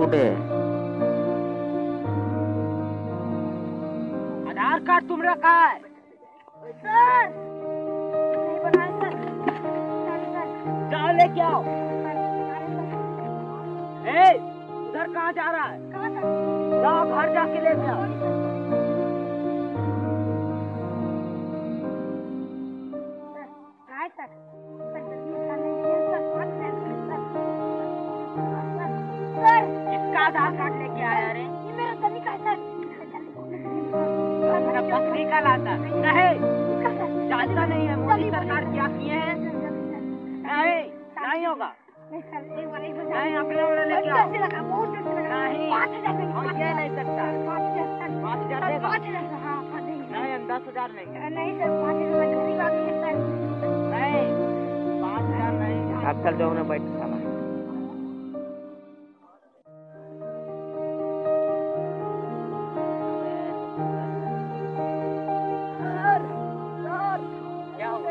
छोटे। आधार कार्ड तुमरा कहाँ है? सर नहीं बनाया सर। जाओ लेके आओ। ए, उधर कहाँ जा रहा है? कहाँ सर? जाओ घर जाके लेके आओ। सर किसका आधार कार्ड लेके आया रे? ये मेरा सनी का है अपना बकरी का लाता नहीं, जानता नहीं है मोदी सरकार क्या किए हैं? नहीं, नहीं होगा। नहीं, अपने वाले लेके आओ। नहीं, हम ये नहीं सकता। 5,000 देगा? नहीं, हम 10,000 लेंगे। नहीं सर 5,000 नहीं, 5,000 नहीं। आप चल जाओ ना बैठ साला। क्या हुआ?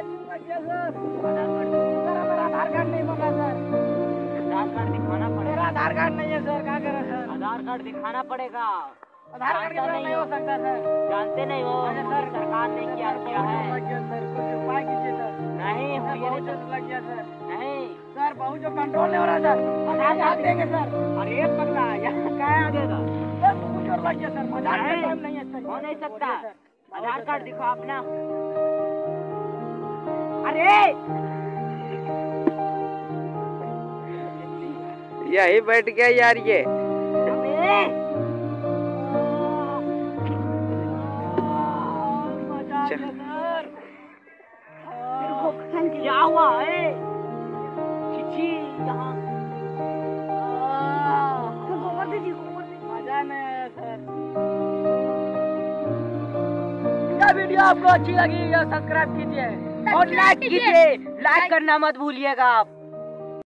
आधार कार्ड नहीं बना सर। आधार कार्ड दिखाना मेरा पड़ेगा। आधार कार्ड नहीं है सर, क्या करें सर? आधार कार्ड दिखाना पड़ेगा। आधार कार्ड के बिना नहीं हो सकता सर। जानते नहीं हो मोदी सरकार ने क्या किया है? सर कुछ उपाय कीजिए सर। नहीं, सर हम ये बहुत नहीं जोर लग गया सर। नहीं। सर बहुत जो कंट्रोल नहीं हो रहा सर। आधार कार्ड देंगे सर। अरे एक पगला यहाँ क्या आ जाएगा? सर बहुत जोर लग गया सर, मजाक का टाइम नहीं है सर। हो नहीं सकता। आधार कार्ड दिखाओ अपना। अरे यही बैठ गया यार ये। क्या हुआ है? चिट्ठी यहाँ मजा नहीं आया सर। क्या वीडियो आपको अच्छी लगी या सब्सक्राइब कीजिए और लाइक कीजिए। लाइक करना मत भूलिएगा आप।